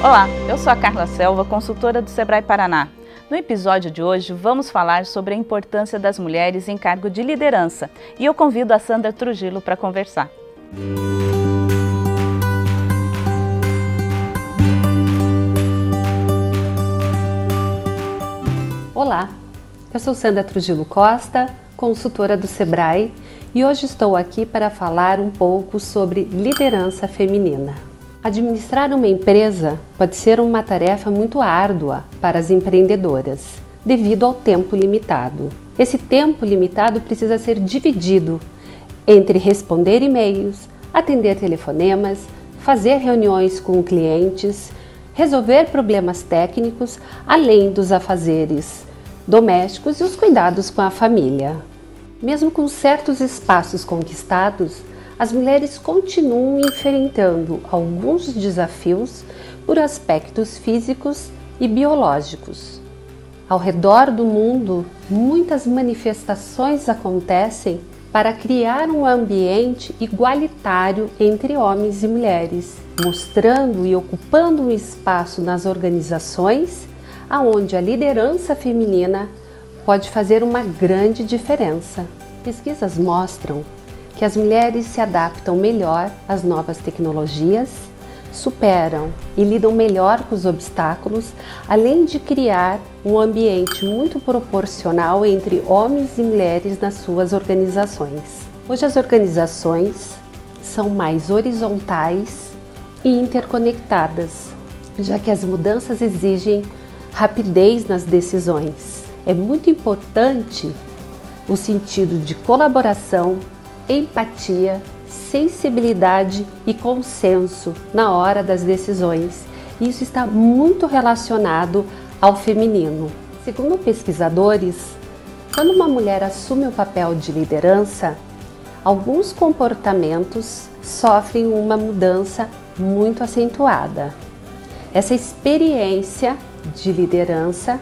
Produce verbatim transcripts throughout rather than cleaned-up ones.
Olá, eu sou a Carla Selva, consultora do Sebrae Paraná. No episódio de hoje vamos falar sobre a importância das mulheres em cargo de liderança e eu convido a Sandra Trujillo para conversar. Olá, eu sou Sandra Trujillo Costa, consultora do Sebrae, e hoje estou aqui para falar um pouco sobre liderança feminina. Administrar uma empresa pode ser uma tarefa muito árdua para as empreendedoras, devido ao tempo limitado. Esse tempo limitado precisa ser dividido entre responder e-mails, atender telefonemas, fazer reuniões com clientes, resolver problemas técnicos, além dos afazeres domésticos e os cuidados com a família. Mesmo com certos espaços conquistados, as mulheres continuam enfrentando alguns desafios por aspectos físicos e biológicos. Ao redor do mundo, muitas manifestações acontecem para criar um ambiente igualitário entre homens e mulheres, mostrando e ocupando um espaço nas organizações aonde a liderança feminina pode fazer uma grande diferença. Pesquisas mostram que as mulheres se adaptam melhor às novas tecnologias, superam e lidam melhor com os obstáculos, além de criar um ambiente muito proporcional entre homens e mulheres nas suas organizações. Hoje as organizações são mais horizontais e interconectadas, já que as mudanças exigem rapidez nas decisões. É muito importante o sentido de colaboração, empatia, sensibilidade e consenso na hora das decisões. Isso está muito relacionado ao feminino. Segundo pesquisadores, quando uma mulher assume o papel de liderança, alguns comportamentos sofrem uma mudança muito acentuada. Essa experiência de liderança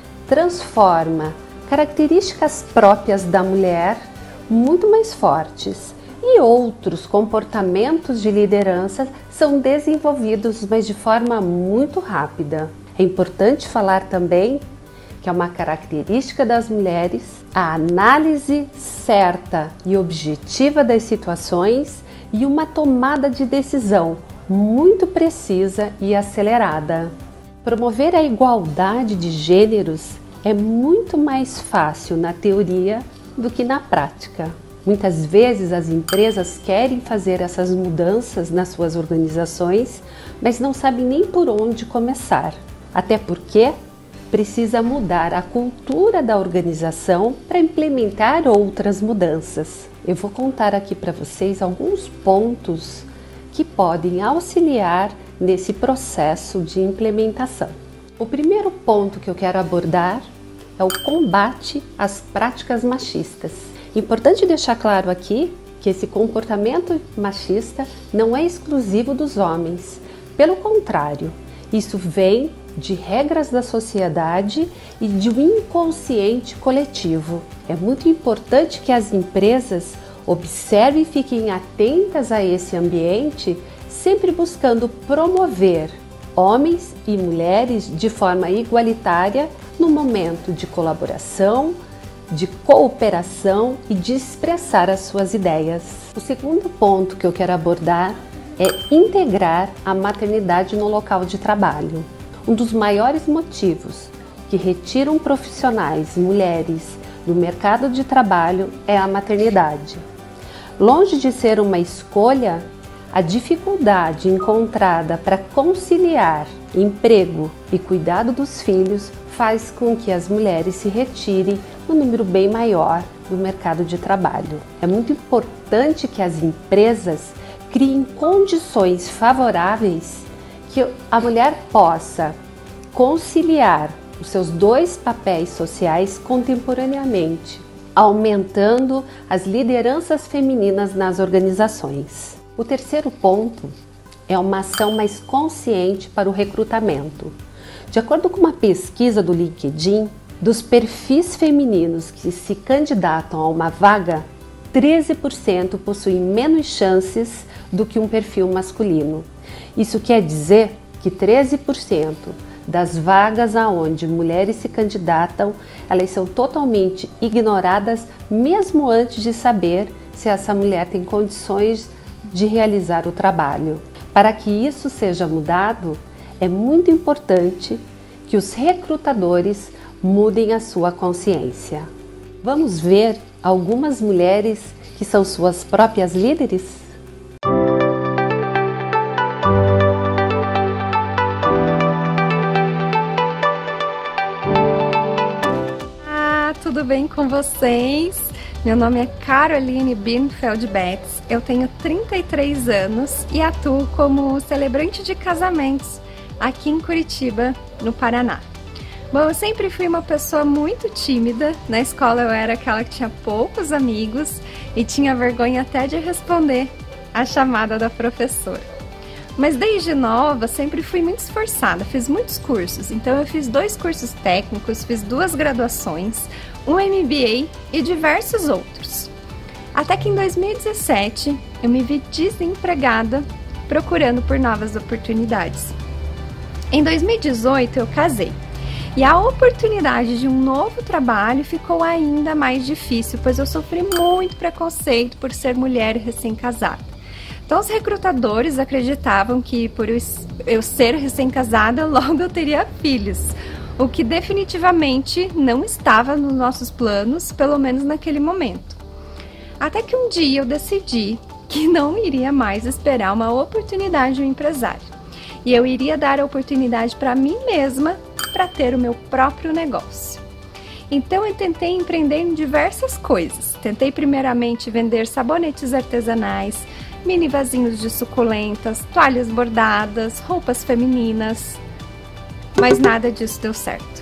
transforma características próprias da mulher muito mais fortes e outros comportamentos de liderança são desenvolvidos, mas de forma muito rápida. É importante falar também que é uma característica das mulheres a análise certa e objetiva das situações e uma tomada de decisão muito precisa e acelerada. Promover a igualdade de gêneros é muito mais fácil na teoria do que na prática. Muitas vezes as empresas querem fazer essas mudanças nas suas organizações, mas não sabem nem por onde começar. Até porque precisa mudar a cultura da organização para implementar outras mudanças. Eu vou contar aqui para vocês alguns pontos que podem auxiliar nesse processo de implementação. O primeiro ponto que eu quero abordar é o combate às práticas machistas. Importante deixar claro aqui que esse comportamento machista não é exclusivo dos homens. Pelo contrário, isso vem de regras da sociedade e de um inconsciente coletivo. É muito importante que as empresas observem e fiquem atentas a esse ambiente, sempre buscando promover homens e mulheres de forma igualitária no momento de colaboração, de cooperação e de expressar as suas ideias. O segundo ponto que eu quero abordar é integrar a maternidade no local de trabalho. Um dos maiores motivos que retiram profissionais mulheres do mercado de trabalho é a maternidade. Longe de ser uma escolha, a dificuldade encontrada para conciliar emprego e cuidado dos filhos faz com que as mulheres se retirem um número bem maior do mercado de trabalho. É muito importante que as empresas criem condições favoráveis que a mulher possa conciliar os seus dois papéis sociais contemporaneamente, aumentando as lideranças femininas nas organizações. O terceiro ponto é uma ação mais consciente para o recrutamento. De acordo com uma pesquisa do LinkedIn, dos perfis femininos que se candidatam a uma vaga, treze por cento possuem menos chances do que um perfil masculino. Isso quer dizer que treze por cento das vagas aonde mulheres se candidatam, elas são totalmente ignoradas mesmo antes de saber se essa mulher tem condições de realizar o trabalho. Para que isso seja mudado, é muito importante que os recrutadores mudem a sua consciência. Vamos ver algumas mulheres que são suas próprias líderes? Olá, tudo bem com vocês? Meu nome é Caroline Bienfeld Betts, eu tenho trinta e três anos e atuo como celebrante de casamentos aqui em Curitiba, no Paraná. Bom, eu sempre fui uma pessoa muito tímida. Na escola eu era aquela que tinha poucos amigos e tinha vergonha até de responder a chamada da professora. Mas desde nova sempre fui muito esforçada, fiz muitos cursos. Então eu fiz dois cursos técnicos, fiz duas graduações, um M B A e diversos outros. Até que em dois mil e dezessete eu me vi desempregada, procurando por novas oportunidades. Em dois mil e dezoito eu casei. E a oportunidade de um novo trabalho ficou ainda mais difícil, pois eu sofri muito preconceito por ser mulher e recém-casada. Então os recrutadores acreditavam que por eu ser recém-casada, logo eu teria filhos, o que definitivamente não estava nos nossos planos, pelo menos naquele momento. Até que um dia eu decidi que não iria mais esperar uma oportunidade de um empresário, e eu iria dar a oportunidade para mim mesma para ter o meu próprio negócio. Então eu tentei empreender em diversas coisas. Tentei primeiramente vender sabonetes artesanais, mini vasinhos de suculentas, toalhas bordadas, roupas femininas, mas nada disso deu certo.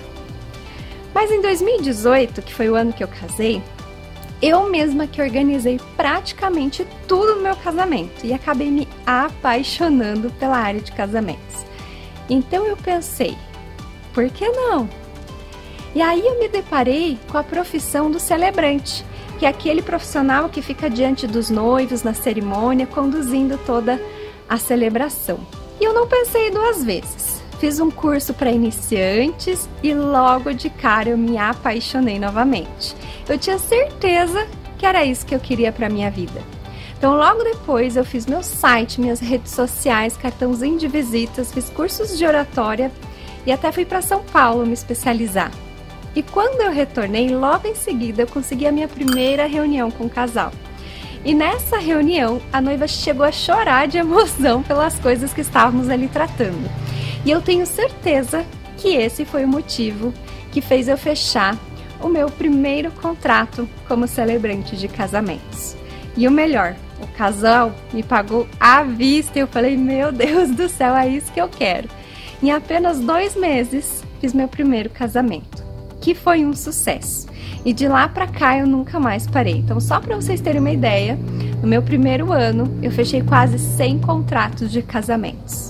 Mas em dois mil e dezoito, que foi o ano que eu casei, eu mesma que organizei praticamente tudo no meu casamento e acabei me apaixonando pela área de casamentos. Então eu pensei, por que não? E aí eu me deparei com a profissão do celebrante, que é aquele profissional que fica diante dos noivos na cerimônia, conduzindo toda a celebração. E eu não pensei duas vezes. Fiz um curso para iniciantes e logo de cara eu me apaixonei novamente. Eu tinha certeza que era isso que eu queria para minha vida. Então logo depois eu fiz meu site, minhas redes sociais, cartãozinho de visitas, fiz cursos de oratória e até fui para São Paulo me especializar. E quando eu retornei, logo em seguida eu consegui a minha primeira reunião com o casal. E nessa reunião a noiva chegou a chorar de emoção pelas coisas que estávamos ali tratando. E eu tenho certeza que esse foi o motivo que fez eu fechar o meu primeiro contrato como celebrante de casamentos. E o melhor, o casal me pagou à vista e eu falei, meu Deus do céu, é isso que eu quero. Em apenas dois meses, fiz meu primeiro casamento, que foi um sucesso. E de lá pra cá eu nunca mais parei. Então, só para vocês terem uma ideia, no meu primeiro ano, eu fechei quase cem contratos de casamentos.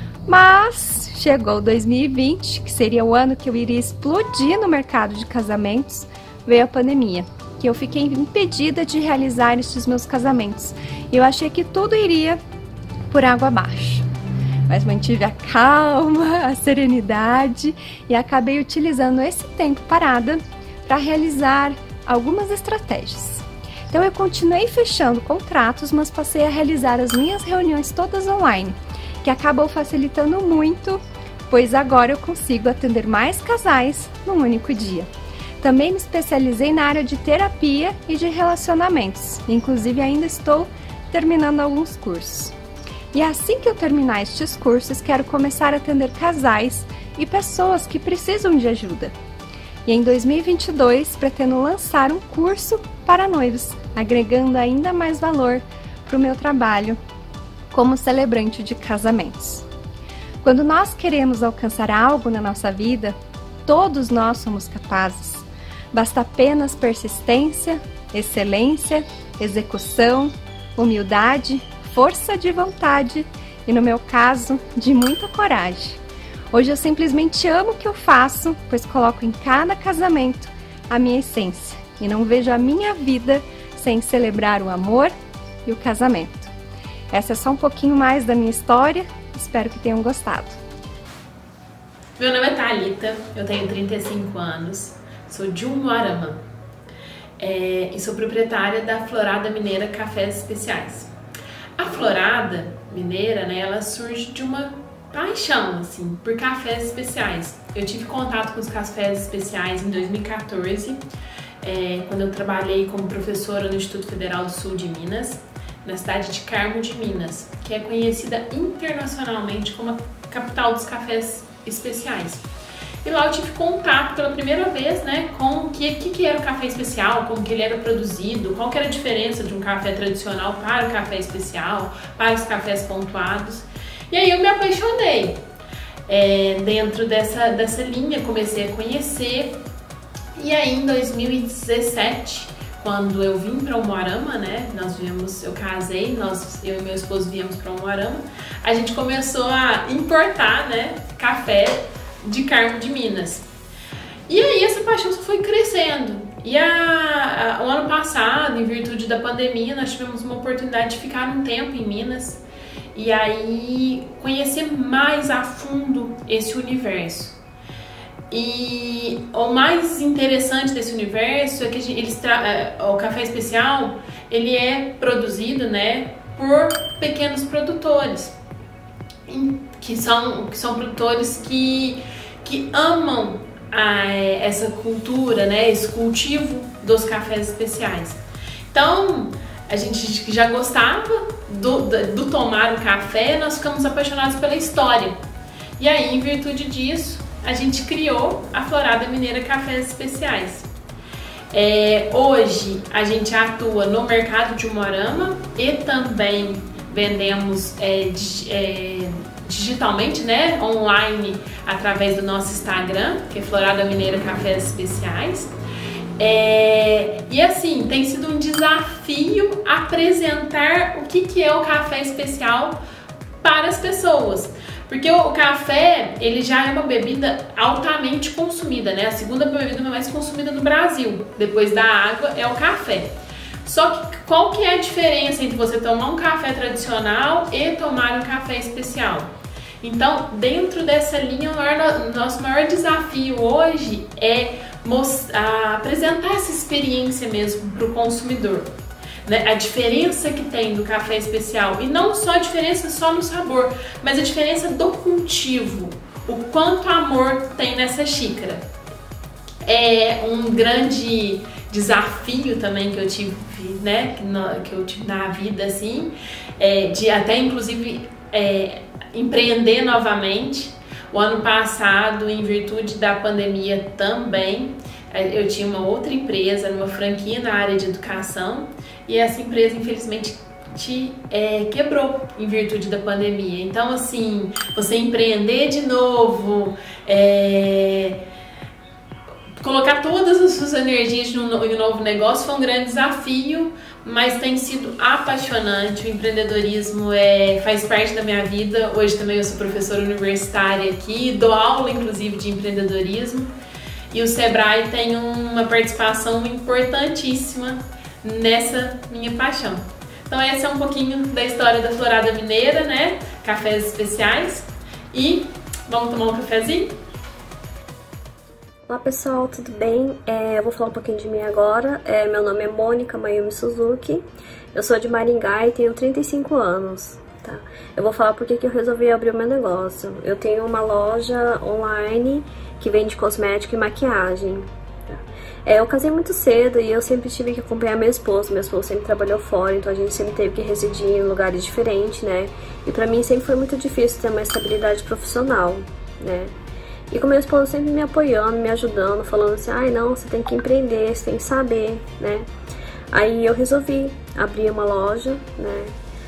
Mas chegou dois mil e vinte, que seria o ano que eu iria explodir no mercado de casamentos, veio a pandemia, que eu fiquei impedida de realizar estes meus casamentos. E eu achei que tudo iria por água abaixo. Mas mantive a calma, a serenidade e acabei utilizando esse tempo parada para realizar algumas estratégias. Então eu continuei fechando contratos, mas passei a realizar as minhas reuniões todas online, que acabou facilitando muito, pois agora eu consigo atender mais casais num único dia. Também me especializei na área de terapia e de relacionamentos, inclusive ainda estou terminando alguns cursos. E assim que eu terminar estes cursos, quero começar a atender casais e pessoas que precisam de ajuda. E em dois mil e vinte e dois, pretendo lançar um curso para noivos, agregando ainda mais valor para o meu trabalho como celebrante de casamentos. Quando nós queremos alcançar algo na nossa vida, todos nós somos capazes. Basta apenas persistência, excelência, execução, humildade, força de vontade e, no meu caso, de muita coragem. Hoje eu simplesmente amo o que eu faço, pois coloco em cada casamento a minha essência e não vejo a minha vida sem celebrar o amor e o casamento. Essa é só um pouquinho mais da minha história, espero que tenham gostado. Meu nome é Thalita, eu tenho trinta e cinco anos, sou de Umuarama é, e sou proprietária da Florada Mineira Cafés Especiais. A Florada Mineira, né, ela surge de uma paixão, assim, por cafés especiais. Eu tive contato com os cafés especiais em dois mil e quatorze, é, quando eu trabalhei como professora no Instituto Federal do Sul de Minas, na cidade de Carmo de Minas, que é conhecida internacionalmente como a capital dos cafés especiais. E lá eu tive contato pela primeira vez, né, com o que, que, que era o café especial, como que ele era produzido, qual que era a diferença de um café tradicional para o café especial, para os cafés pontuados. E aí eu me apaixonei é, dentro dessa, dessa linha, comecei a conhecer. E aí em dois mil e dezessete, quando eu vim para Umuarama, né, nós viemos, eu casei, nós, eu e meu esposo viemos para Umuarama, a gente começou a importar, né, café de Carmo de Minas. E aí essa paixão só foi crescendo. E a, a, o ano passado, em virtude da pandemia, nós tivemos uma oportunidade de ficar um tempo em Minas e aí conhecer mais a fundo esse universo. E o mais interessante desse universo é que eles o café especial, ele é produzido, né, por pequenos produtores, que são, que são produtores que, que amam a, essa cultura, né, esse cultivo dos cafés especiais. Então, a gente já gostava do, do, do tomar o café, nós ficamos apaixonados pela história. E aí, em virtude disso, a gente criou a Florada Mineira Cafés Especiais. É, hoje a gente atua no mercado de Umuarama e também vendemos é, é, digitalmente, né, online, através do nosso Instagram, que é Florada Mineira Cafés Especiais. É, e assim, tem sido um desafio apresentar o que, que é o café especial para as pessoas. Porque o café, ele já é uma bebida altamente consumida, né? A segunda bebida mais consumida no Brasil, depois da água, é o café. Só que qual que é a diferença entre você tomar um café tradicional e tomar um café especial? Então, dentro dessa linha, o maior, nosso maior desafio hoje é mostrar, apresentar essa experiência mesmo para o consumidor. Né, a diferença que tem do café especial, e não só a diferença só no sabor, mas a diferença do cultivo, o quanto amor tem nessa xícara. É um grande desafio também que eu tive, né, que eu tive na vida, assim, é, de até inclusive é, empreender novamente. O ano passado, em virtude da pandemia também, eu tinha uma outra empresa, uma franquia na área de educação, e essa empresa, infelizmente, te, é, quebrou em virtude da pandemia. Então, assim, você empreender de novo, é, colocar todas as suas energias em um novo negócio foi um grande desafio, mas tem sido apaixonante. O empreendedorismo é, faz parte da minha vida. Hoje também eu sou professora universitária aqui, dou aula, inclusive, de empreendedorismo. E o Sebrae tem uma participação importantíssima nessa minha paixão. Então esse é um pouquinho da história da Florada Mineira, né? Cafés especiais. E vamos tomar um cafezinho? Olá pessoal, tudo bem? É, eu vou falar um pouquinho de mim agora. É, meu nome é Mônica Mayumi Suzuki. Eu sou de Maringá e tenho trinta e cinco anos. Tá? Eu vou falar porque que eu resolvi abrir o meu negócio. Eu tenho uma loja online que vende cosmético e maquiagem. Tá? É, eu casei muito cedo e eu sempre tive que acompanhar meu esposo. Meu esposo sempre trabalhou fora, então a gente sempre teve que residir em lugares diferentes, né? E pra mim sempre foi muito difícil ter uma estabilidade profissional, né? E com meu esposo sempre me apoiando, me ajudando, falando assim, ai não, você tem que empreender, você tem que saber, né? Aí eu resolvi abrir uma loja, né?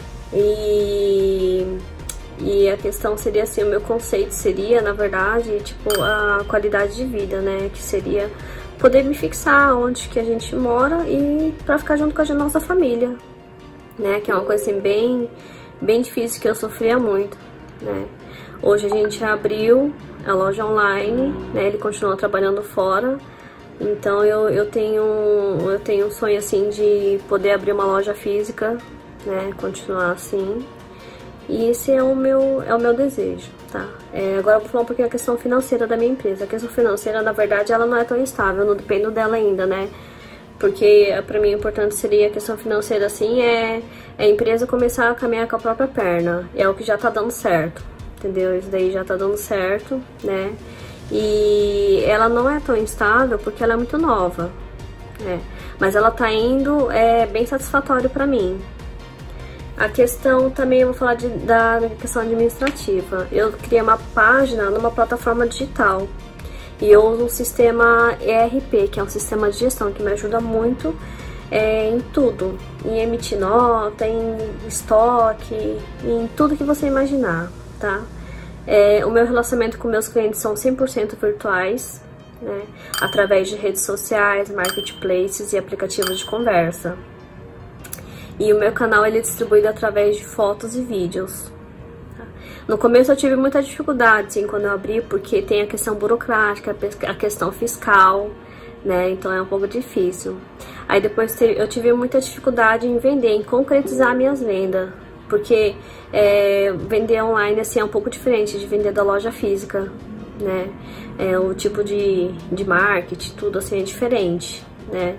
E... E a questão seria assim, o meu conceito seria, na verdade, tipo, a qualidade de vida, né? Que seria poder me fixar onde que a gente mora e pra ficar junto com a nossa família, né? Que é uma coisa assim, bem, bem difícil, que eu sofria muito, né? Hoje a gente abriu a loja online, né? Ele continua trabalhando fora. Então eu, eu, tenho, eu tenho um sonho assim de poder abrir uma loja física, né? Continuar assim. E esse é o meu, é o meu desejo, tá? É, agora eu vou falar um pouquinho a questão financeira da minha empresa. A questão financeira, na verdade, ela não é tão estável, eu não dependo dela ainda, né? Porque para mim o importante seria a questão financeira, assim, é, é a empresa começar a caminhar com a própria perna. É o que já tá dando certo, entendeu? Isso daí já tá dando certo, né? E ela não é tão instável porque ela é muito nova, né? Mas ela tá indo é, bem satisfatório pra mim. A questão também, eu vou falar de, da questão administrativa. Eu criei uma página numa plataforma digital. E eu uso o sistema E R P, que é um sistema de gestão que me ajuda muito é, em tudo. Em emitir nota, em estoque, em tudo que você imaginar, tá? É, o meu relacionamento com meus clientes são cem por cento virtuais, né? Através de redes sociais, marketplaces e aplicativos de conversa. E o meu canal ele é distribuído através de fotos e vídeos. No começo eu tive muita dificuldade, sim, quando eu abri, porque tem a questão burocrática, a questão fiscal, né? Então é um pouco difícil. Aí depois eu tive muita dificuldade em vender, em concretizar minhas vendas, porque é, vender online assim é um pouco diferente de vender da loja física, né? É, o tipo de, de marketing, tudo assim é diferente, né?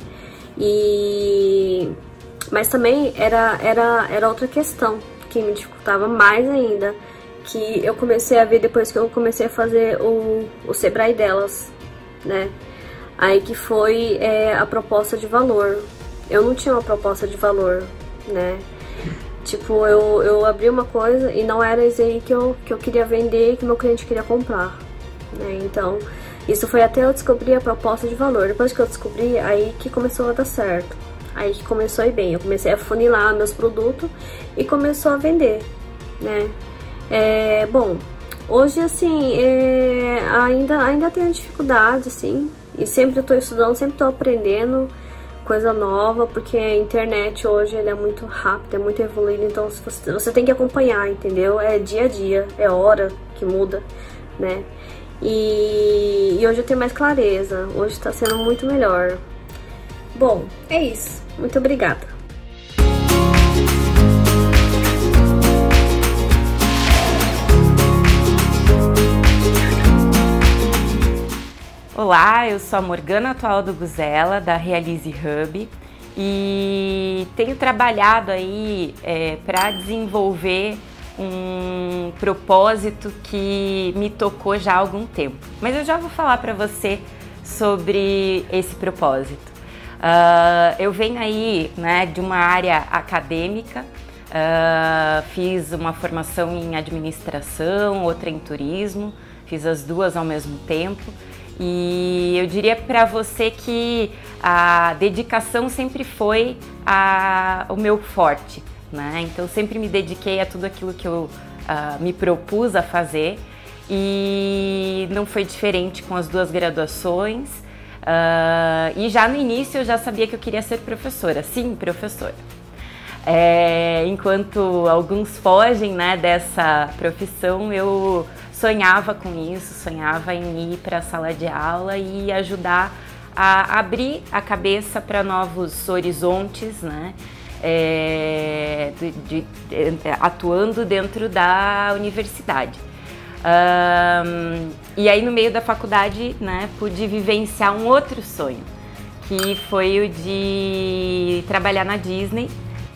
E mas também era, era, era outra questão que me dificultava mais ainda, que eu comecei a ver depois que eu comecei a fazer o, o Sebrae delas, né? Aí que foi é, a proposta de valor. Eu não tinha uma proposta de valor, né? Tipo, eu, eu abri uma coisa e não era isso aí que eu, que eu queria vender e que meu cliente queria comprar, né? Então, isso foi até eu descobrir a proposta de valor. Depois que eu descobri, aí que começou a dar certo. Aí que começou a ir bem. Eu comecei a funilar meus produtos e começou a vender, né? É, bom, hoje assim, é, ainda, ainda tenho dificuldade, assim, e sempre estou estudando, sempre estou aprendendo coisa nova, porque a internet hoje ele é muito rápida, é muito evoluída, então você, você tem que acompanhar, entendeu? É dia a dia, é hora que muda, né? E, e hoje eu tenho mais clareza, hoje está sendo muito melhor. Bom, é isso. Muito obrigada. Olá, eu sou a Morgana Atualdo Guzella, da Realize Hub, e tenho trabalhado aí é, para desenvolver um propósito que me tocou já há algum tempo. Mas eu já vou falar para você sobre esse propósito. Uh, eu venho aí, né, de uma área acadêmica, uh, fiz uma formação em administração, outra em turismo, fiz as duas ao mesmo tempo. E eu diria para você que a dedicação sempre foi a, o meu forte, né? Então sempre me dediquei a tudo aquilo que eu uh, me propus a fazer, e não foi diferente com as duas graduações. Uh, e já no início eu já sabia que eu queria ser professora, sim, professora. É, enquanto alguns fogem, né, dessa profissão, eu sonhava com isso, sonhava em ir para a sala de aula e ajudar a abrir a cabeça para novos horizontes, né, é, de, de, de, atuando dentro da universidade. Um, e aí no meio da faculdade, né, pude vivenciar um outro sonho, que foi o de trabalhar na Disney.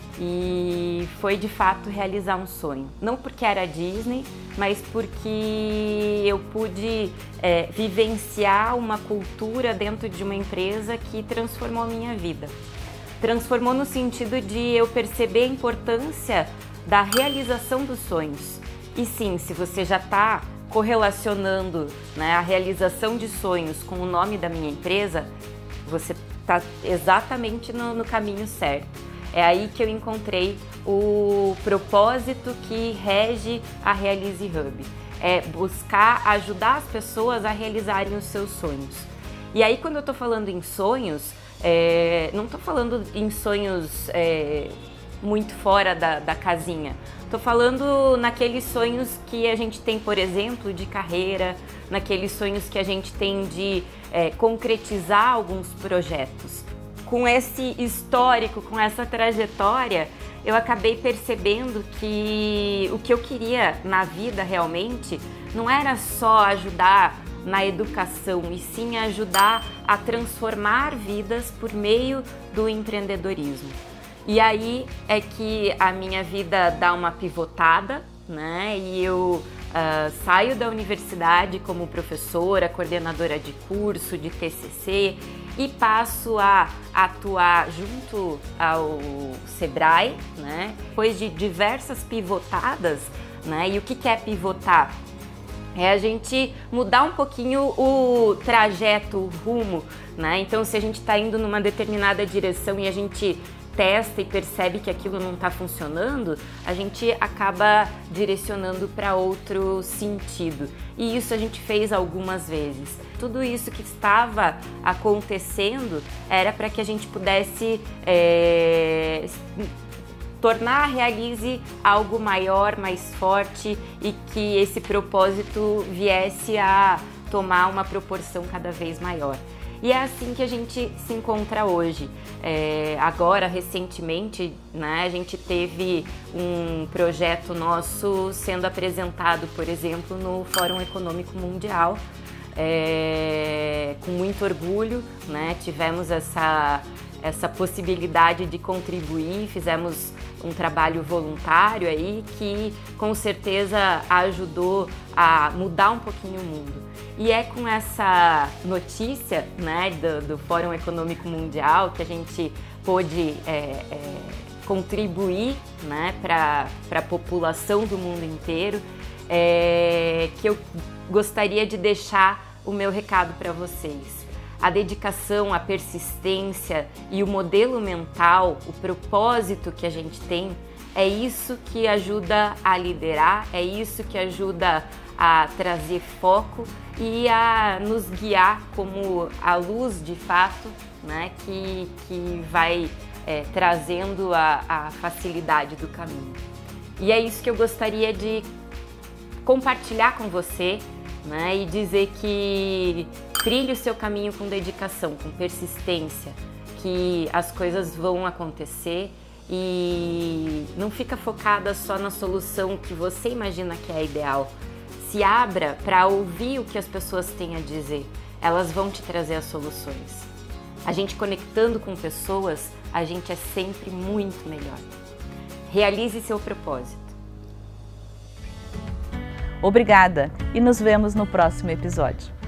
E foi de fato realizar um sonho, não porque era Disney, mas porque eu pude é, vivenciar uma cultura dentro de uma empresa que transformou a minha vida. Transformou no sentido de eu perceber a importância da realização dos sonhos. E sim, se você já está correlacionando, né, a realização de sonhos com o nome da minha empresa, você está exatamente no, no caminho certo. É aí que eu encontrei o propósito que rege a Realize Hub. É buscar ajudar as pessoas a realizarem os seus sonhos. E aí quando eu tô falando em sonhos, é, não tô falando em sonhos é, muito fora da, da casinha. Tô falando naqueles sonhos que a gente tem, por exemplo, de carreira, naqueles sonhos que a gente tem de é, concretizar alguns projetos. com esse histórico, com essa trajetória, eu acabei percebendo que o que eu queria na vida realmente não era só ajudar na educação, e sim ajudar a transformar vidas por meio do empreendedorismo. E aí é que a minha vida dá uma pivotada, né? E eu uh, saio da universidade como professora, coordenadora de curso, de T C C, e passo a atuar junto ao Sebrae, né? Depois de diversas pivotadas, né? E o que é pivotar? É a gente mudar um pouquinho o trajeto, o rumo, né? Então, se a gente está indo numa determinada direção e a gente testa e percebe que aquilo não está funcionando, a gente acaba direcionando para outro sentido. E isso a gente fez algumas vezes. Tudo isso que estava acontecendo era para que a gente pudesse é, tornar a Realize algo maior, mais forte, e que esse propósito viesse a tomar uma proporção cada vez maior. E é assim que a gente se encontra hoje. É, agora, recentemente, né, a gente teve um projeto nosso sendo apresentado, por exemplo, no Fórum Econômico Mundial, é, com muito orgulho, né, tivemos essa, essa possibilidade de contribuir, fizemos um trabalho voluntário aí que com certeza ajudou a mudar um pouquinho o mundo. E é com essa notícia, né, do, do Fórum Econômico Mundial que a gente pôde é, é, contribuir, né, para a população do mundo inteiro, é, que eu gostaria de deixar o meu recado para vocês. A dedicação, a persistência e o modelo mental, o propósito que a gente tem, é isso que ajuda a liderar, é isso que ajuda a trazer foco e a nos guiar como a luz de fato, né, que, que vai é, trazendo a, a facilidade do caminho. E é isso que eu gostaria de compartilhar com você, né, e dizer que trilhe o seu caminho com dedicação, com persistência, que as coisas vão acontecer e não fica focada só na solução que você imagina que é ideal. Se abra para ouvir o que as pessoas têm a dizer, elas vão te trazer as soluções. A gente conectando com pessoas, a gente é sempre muito melhor. Realize seu propósito. Obrigada e nos vemos no próximo episódio.